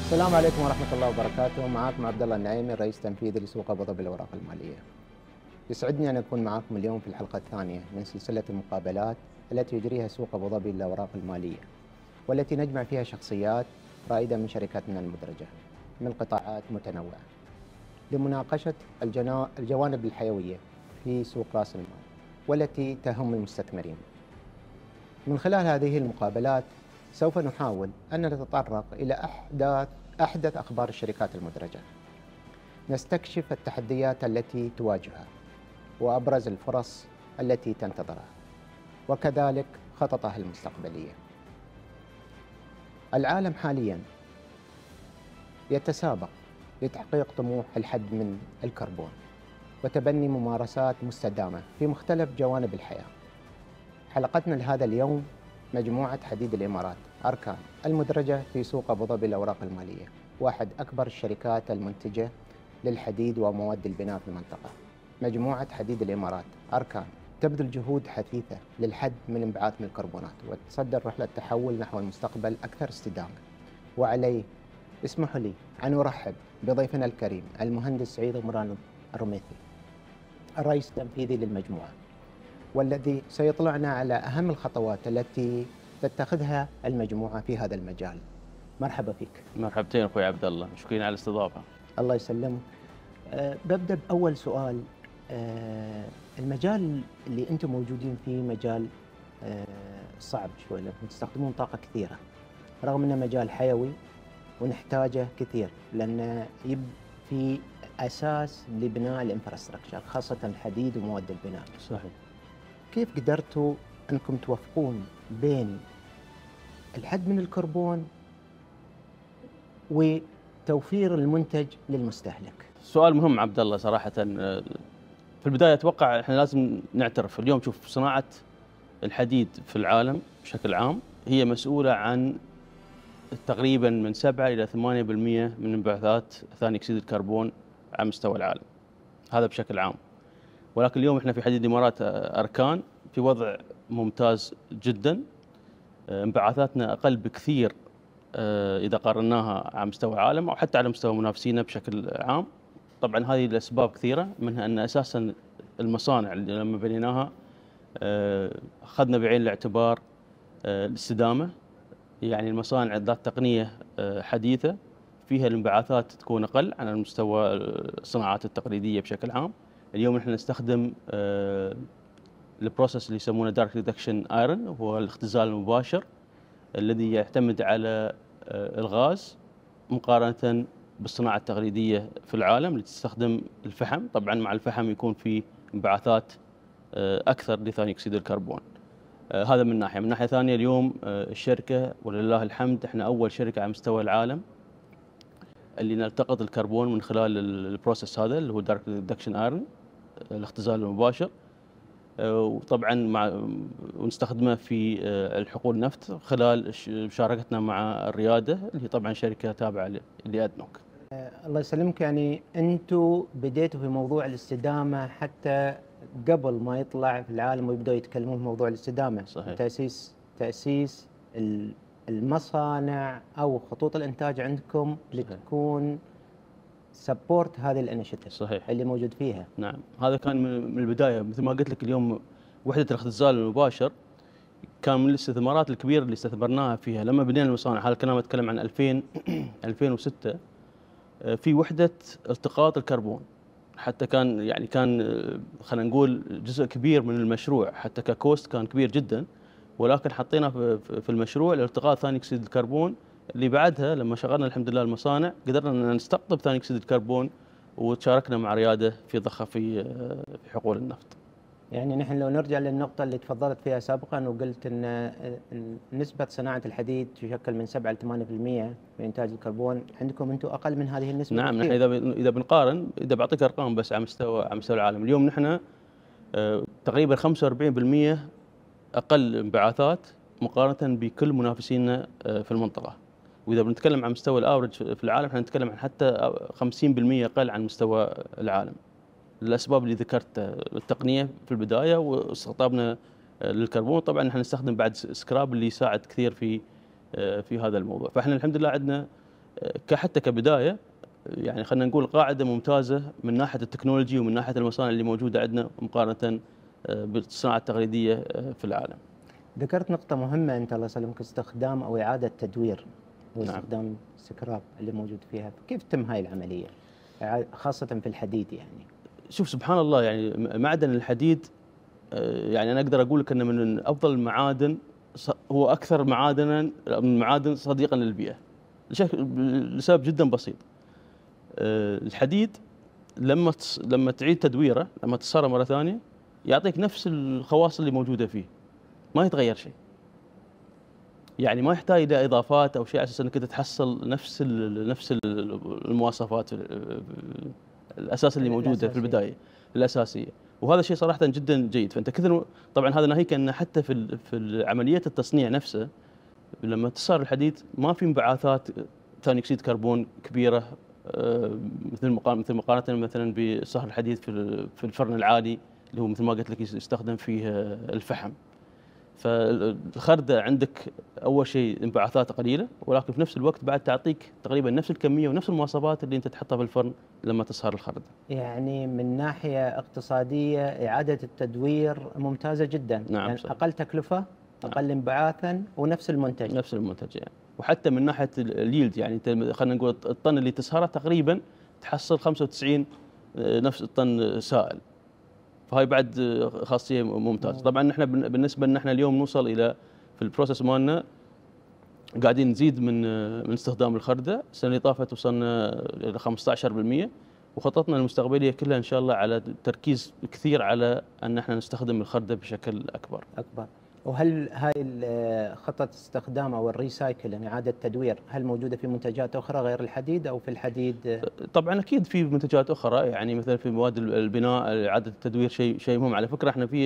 السلام عليكم ورحمة الله وبركاته. معكم عبد الله النعيمي، رئيس تنفيذي لسوق أبو ظبي للأوراق المالية. يسعدني أن أكون معكم اليوم في الحلقة الثانية من سلسلة المقابلات التي يجريها سوق أبو ظبي للأوراق المالية، والتي نجمع فيها شخصيات رائدة من شركاتنا المدرجة من قطاعات متنوعة لمناقشة الجوانب الحيوية في سوق رأس المال والتي تهم المستثمرين. من خلال هذه المقابلات سوف نحاول أن نتطرق إلى أحدث أخبار الشركات المدرجة، نستكشف التحديات التي تواجهها وأبرز الفرص التي تنتظرها، وكذلك خططها المستقبلية. العالم حالياً يتسابق لتحقيق طموح الحد من الكربون وتبني ممارسات مستدامة في مختلف جوانب الحياة. حلقتنا لهذا اليوم مجموعة حديد الإمارات أركان المدرجة في سوق أبو ظبي للأوراق المالية، واحد أكبر الشركات المنتجة للحديد ومواد البناء في المنطقة. مجموعة حديد الإمارات أركان تبذل جهود حثيثة للحد من انبعاث من الكربونات وتصدر رحلة تحول نحو المستقبل أكثر استدامة. وعليه اسمحوا لي أن أرحب بضيفنا الكريم المهندس سعيد غمران الرميثي، الرئيس التنفيذي للمجموعة، والذي سيطلعنا على أهم الخطوات التي تتخذها المجموعة في هذا المجال. مرحبا فيك. مرحبتين أخوي عبد الله، شكرا على الاستضافة. الله يسلمك. ببدأ بأول سؤال. المجال اللي أنتم موجودين فيه مجال صعب شوي، لأنكم تستخدمون طاقة كثيرة، رغم أنه مجال حيوي ونحتاجه كثير، لأنه في أساس لبناء الانفراستراكشر، خاصة الحديد ومواد البناء. صحيح. كيف قدرتوا أنكم توفقون بين الحد من الكربون وتوفير المنتج للمستهلك؟ سؤال مهم عبد الله صراحة. في البداية أتوقع إحنا لازم نعترف اليوم، شوف صناعة الحديد في العالم بشكل عام هي مسؤولة عن تقريبا من 7 إلى 8% من انبعاثات ثاني أكسيد الكربون على مستوى العالم، هذا بشكل عام. ولكن اليوم إحنا في حديد الإمارات أركان في وضع ممتاز جدا، انبعاثاتنا أقل بكثير إذا قارناها على مستوى العالم أو حتى على مستوى منافسينا بشكل عام. طبعا هذه الأسباب كثيرة، منها أن أساسا المصانع اللي لما بنيناها أخذنا بعين الاعتبار الاستدامة، يعني المصانع ذات تقنية حديثة فيها الانبعاثات تكون أقل عن مستوى الصناعات التقليدية بشكل عام. اليوم نحن نستخدم البروسيس اللي يسمونه دايركت ريدكشن ايرون، هو الاختزال المباشر الذي يعتمد على الغاز مقارنة بالصناعة التقليدية في العالم اللي تستخدم الفحم. طبعا مع الفحم يكون في انبعاثات أكثر لثاني أكسيد الكربون. هذا من ناحية. من ناحية ثانية اليوم الشركة ولله الحمد احنا أول شركة على مستوى العالم اللي نلتقط الكربون من خلال البروسيس هذا اللي هو دايركت ريدكشن ايرون، الاختزال المباشر. وطبعا ونستخدمه في الحقول النفط خلال مشاركتنا مع الرياده اللي هي طبعا شركه تابعه لادنوك. الله يسلمك، يعني انتم بديتوا في موضوع الاستدامه حتى قبل ما يطلع في العالم ويبداوا يتكلمون في موضوع الاستدامه. صحيح. تاسيس المصانع او خطوط الانتاج عندكم لتكون سبورت هذه الانشيتيف. صحيح. اللي موجود فيها. نعم، هذا كان من البدايه. مثل ما قلت لك اليوم وحده الاختزال المباشر كان من الاستثمارات الكبيره اللي استثمرناها فيها لما بدينا المصانع. هذا الكلام اتكلم عن 2006. في وحده التقاط الكربون، حتى كان خلينا نقول جزء كبير من المشروع، حتى ككوست كان كبير جدا، ولكن حطينا في المشروع لالتقاط ثاني اكسيد الكربون اللي بعدها لما شغلنا الحمد لله المصانع قدرنا ان نستقطب ثاني اكسيد الكربون وتشاركنا مع رياده في ضخه في حقول النفط. يعني نحن لو نرجع للنقطة اللي تفضلت فيها سابقا وقلت ان نسبة صناعة الحديد تشكل من 7 ل 8% من انتاج الكربون، عندكم انتم اقل من هذه النسبة. نعم، نحن اذا بنقارن، اذا بعطيك ارقام بس على مستوى العالم، اليوم نحن تقريبا 45% اقل انبعاثات مقارنة بكل منافسينا في المنطقة. واذا بنتكلم عن مستوى الافرج في العالم احنا نتكلم عن حتى 50% اقل عن مستوى العالم، للاسباب اللي ذكرتها، التقنيه في البدايه واستقطابنا للكربون. طبعا نحن نستخدم بعد سكراب اللي يساعد كثير في هذا الموضوع. فاحنا الحمد لله عندنا حتى كبدايه يعني خلينا نقول قاعده ممتازه من ناحيه التكنولوجي ومن ناحيه المصانع اللي موجوده عندنا مقارنه بالصناعه التقليديه في العالم. ذكرت نقطة مهمة أنت الله يسلمك، استخدام أو إعادة تدوير واستخدام سكراب اللي موجود فيها، كيف تتم هاي العملية خاصة في الحديد يعني؟ شوف سبحان الله، يعني معدن الحديد يعني أنا أقدر أقول لك أنه من أفضل المعادن، هو أكثر معادنا من المعادن صديقا للبيئة لسبب جدا بسيط. الحديد لما تعيد تدويره، لما تصهره مرة ثانية، يعطيك نفس الخواص اللي موجودة فيه، ما يتغير شيء. يعني ما يحتاج الى اضافات او شيء على اساس انك تحصل نفس المواصفات الاساس اللي موجوده في البدايه الاساسيه. وهذا شيء صراحه جدا جيد. فانت كثر طبعا هذا ناهيك ان حتى في عمليه التصنيع نفسه، لما تصهر الحديد ما في انبعاثات ثاني اكسيد كربون كبيره مثل مقارنه مثلا بصهر الحديد في الفرن العالي اللي هو مثل ما قلت لك يستخدم فيه الفحم. فالخردة عندك أول شيء انبعاثات قليلة، ولكن في نفس الوقت بعد تعطيك تقريبا نفس الكمية ونفس المواصفات اللي أنت تحطها في الفرن لما تصهر الخردة. يعني من ناحية اقتصادية إعادة التدوير ممتازة جدا. نعم يعني أقل تكلفة، أقل انبعاثا، ونفس المنتج. نفس المنتج يعني. وحتى من ناحية اليلد، يعني خلينا نقول الطن اللي تسهره تقريبا تحصل 95 نفس الطن سائل. فهاي بعد خاصيه ممتازه. طبعا احنا بالنسبه لنا احنا اليوم نوصل الى في البروسيس مالنا قاعدين نزيد من استخدام الخرده. السنه اللي طافت وصلنا الى 15%، وخططنا المستقبليه كلها ان شاء الله على تركيز كثير على ان احنا نستخدم الخرده بشكل اكبر. وهل هاي خطة استخدام او الريسايكل يعني اعاده التدوير هل موجوده في منتجات اخرى غير الحديد او في الحديد؟ طبعا اكيد في منتجات اخرى، يعني مثلا في مواد البناء اعاده التدوير شيء مهم. على فكره احنا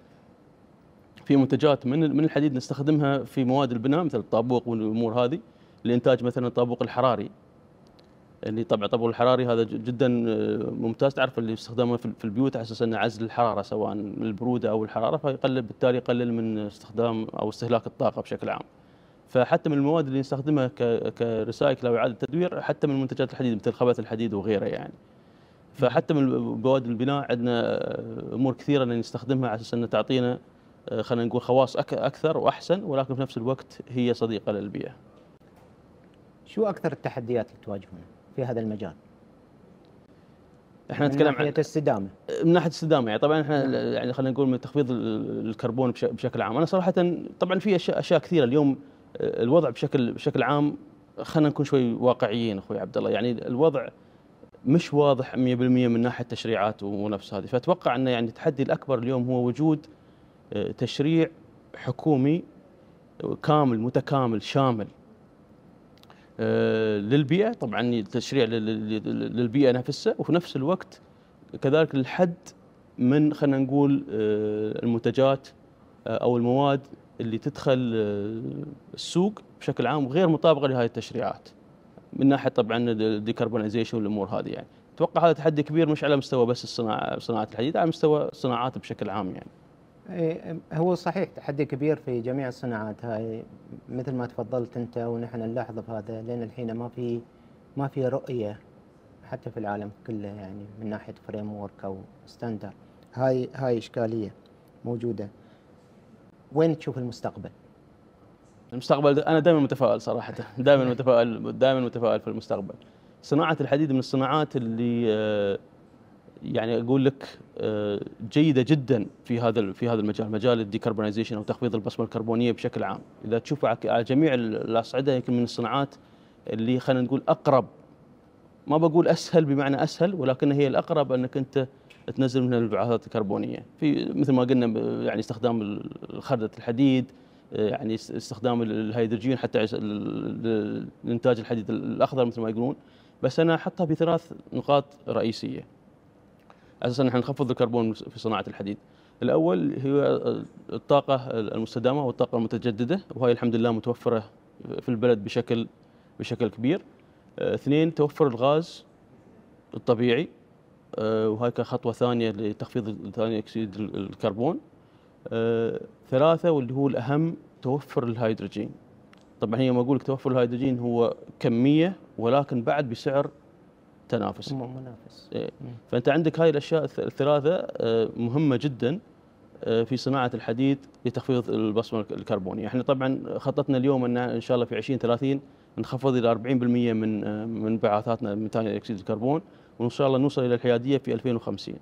في منتجات من الحديد نستخدمها في مواد البناء مثل الطابوق والامور هذه لانتاج مثلا الطابوق الحراري، اللي طبعا الطابوق الحراري هذا جدا ممتاز. تعرف اللي يستخدمه في البيوت على اساس انه عزل الحراره سواء من البروده او الحراره، فيقلل بالتالي يقلل من استخدام او استهلاك الطاقه بشكل عام. فحتى من المواد اللي نستخدمها كريسايكل او اعاده تدوير حتى من منتجات الحديد مثل خبث الحديد وغيره يعني. فحتى من مواد البناء عندنا امور كثيره نستخدمها على اساس انها تعطينا خلينا نقول خواص اكثر واحسن، ولكن في نفس الوقت هي صديقه للبيئه. شو اكثر التحديات اللي تواجهونها في هذا المجال؟ احنا نتكلم عن الاستدامه. من ناحيه الاستدامه يعني طبعا احنا يعني خلينا نقول من تخفيض الكربون بشكل عام. انا صراحه طبعا في اشياء كثيره اليوم الوضع بشكل عام. خلينا نكون شوي واقعيين اخوي عبد الله، يعني الوضع مش واضح 100% من ناحيه التشريعات ونفس هذه. فاتوقع انه يعني التحدي الاكبر اليوم هو وجود تشريع حكومي كامل متكامل شامل للبيئة، طبعا تشريع للبيئة نفسها، وفي نفس الوقت كذلك للحد من خلينا نقول المنتجات أو المواد اللي تدخل السوق بشكل عام غير مطابقة لهذه التشريعات من ناحية طبعا الديكربونايزيشن والأمور هذه. يعني أتوقع هذا تحدي كبير مش على مستوى بس صناعة الحديد، على مستوى الصناعات بشكل عام يعني. هو صحيح تحدي كبير في جميع الصناعات هاي مثل ما تفضلت انت ونحن نلاحظ بهذا، لان الحين ما في رؤيه حتى في العالم كله يعني من ناحيه فريم ورك او ستاندرد. هاي اشكاليه موجوده. وين تشوف المستقبل؟ المستقبل انا دائما متفائل صراحه، دائما متفائل في المستقبل. صناعه الحديد من الصناعات اللي يعني اقول لك جيده جدا في هذا المجال، مجال الديكربونايزيشن او تخفيض البصمه الكربونيه بشكل عام. اذا تشوف على جميع الاصعده يمكن من الصناعات اللي خلينا نقول اقرب، ما بقول اسهل بمعنى اسهل، ولكن هي الاقرب انك انت تنزل منها الانبعاثات الكربونيه. في مثل ما قلنا يعني استخدام خردة الحديد، يعني استخدام الهيدروجين حتى لانتاج الحديد الاخضر مثل ما يقولون. بس انا احطها في 3 نقاط رئيسيه اساسا نحن نخفض الكربون في صناعه الحديد. الاول هي الطاقه المستدامه والطاقه المتجدده، وهي الحمد لله متوفره في البلد بشكل كبير. 2 توفر الغاز الطبيعي، وهي كخطوه ثانيه لتخفيض ثاني اكسيد الكربون. 3 واللي هو الاهم توفر الهيدروجين. طبعا هي ما اقول لك توفر الهيدروجين هو كميه ولكن بعد بسعر تنافسي. منافس. فانت عندك هاي الاشياء الثلاثه مهمه جدا في صناعه الحديد لتخفيض البصمه الكربونيه. احنا طبعا خطتنا اليوم ان شاء الله في 2030 نخفض الى 40% من انبعاثاتنا من ثاني اكسيد الكربون، وان شاء الله نوصل الى الحياديه في 2050.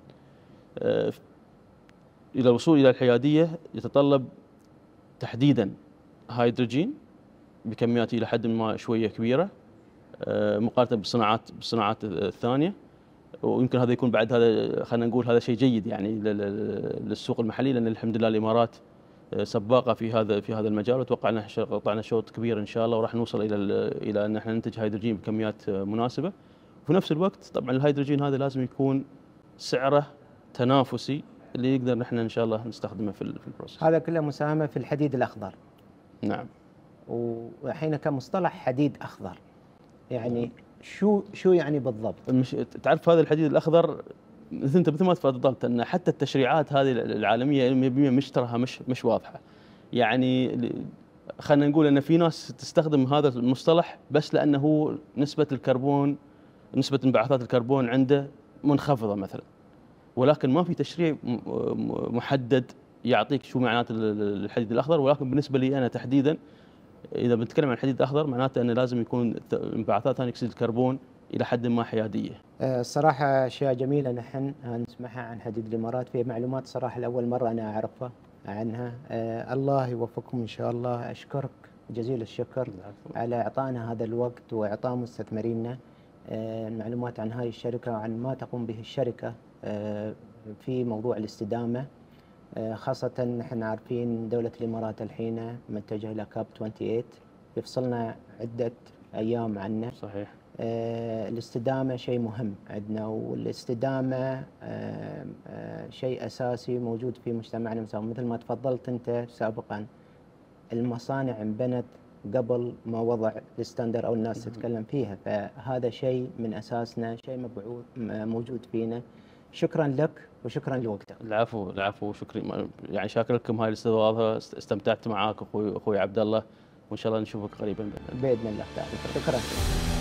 الى الوصول الى الحياديه يتطلب تحديدا هيدروجين بكميات الى حد ما شويه كبيره مقارنه بالصناعات الثانيه، ويمكن هذا يكون بعد هذا خلينا نقول هذا شيء جيد يعني للسوق المحلي، لان الحمد لله الامارات سباقه في هذا المجال، واتوقع ان قطعنا شوط كبير ان شاء الله، وراح نوصل الى ان احنا ننتج هيدروجين بكميات مناسبه. وفي نفس الوقت طبعا الهيدروجين هذا لازم يكون سعره تنافسي اللي يقدر نحن ان شاء الله نستخدمه في البروسيس. هذا كله مساهمه في الحديد الاخضر. نعم. وحين كمصطلح حديد اخضر يعني شو يعني بالضبط؟ تعرف هذا الحديد الاخضر مثل ما تفضلت ان حتى التشريعات هذه العالميه 100% مشترها مش واضحه. يعني خلينا نقول ان في ناس تستخدم هذا المصطلح بس لانه نسبه انبعاثات الكربون عنده منخفضه مثلا، ولكن ما في تشريع محدد يعطيك شو معنات الحديد الاخضر. ولكن بالنسبه لي انا تحديدا اذا بنتكلم عن الحديد الاخضر معناته انه لازم يكون انبعاثات ثاني اكسيد الكربون الى حد ما حياديه. الصراحه اشياء جميله نحن نسمعها عن حديد الامارات، في معلومات صراحه لاول مره انا اعرفها عنها. الله يوفقكم ان شاء الله. اشكرك جزيل الشكر على اعطائنا هذا الوقت واعطاء مستثمرينا المعلومات عن هذه الشركه وعن ما تقوم به الشركه في موضوع الاستدامه، خاصة نحن عارفين دولة الإمارات الحين متجهة إلى كاب 28 يفصلنا عدة أيام عنه. صحيح. الاستدامة شيء مهم عندنا، والاستدامة شيء أساسي موجود في مجتمعنا. مثل ما تفضلت أنت سابقا، المصانع انبنت قبل ما وضع الستاندر أو الناس تتكلم فيها، فهذا شيء من أساسنا، شيء موجود فينا. شكرا لك وشكرا لوقتك. العفو شكري، يعني شاكر لكم هاي الاستضافه، استمتعت معاك اخوي عبد الله، وان شاء الله نشوفك قريبا باذن الله تعالى. شكرا.